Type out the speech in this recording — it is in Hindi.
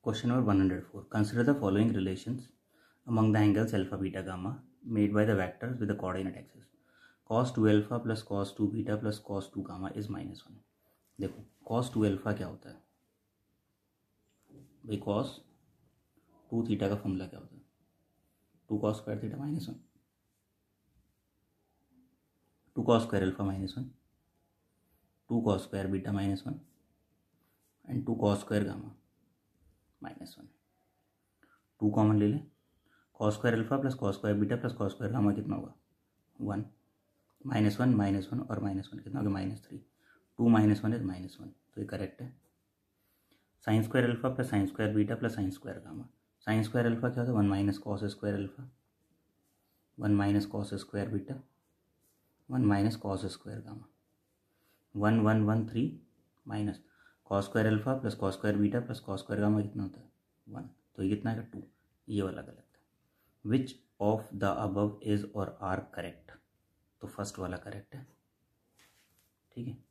Question number 104. Consider the following relations among the angles alpha, beta, gamma made by the vectors with the coordinate axis. Cos 2 alpha plus cos 2 beta plus cos 2 gamma is -1. देखो cos 2 alpha क्या होता है भाई, cos 2 थीटा का फॉर्मूला क्या होता है, 2 cos square theta -1, 2 cos square alpha -1, 2 cos square beta -1 and 2 cos square gamma -1. 2 common ले लें, cos square alpha plus cos square beta plus cos square gamma कितना होगा 1, -1 और -1 कितना होगा -3. 2 -1 इज -1, तो ये करेक्ट है. Sine square alpha plus sine square beta plus sine square gamma. Sine square alpha क्या होता है 1 minus cos square alpha, 1 minus cos square beta, 1 minus cos square gamma. 1 1 1 3 minus cos square alpha plus cos square beta plus cos square gamma कितना होता है 1, तो ये कितना है 2. ये वाला गलत है. Which of the above is or are correct, तो फर्स्ट वाला करेक्ट है. ठीक है.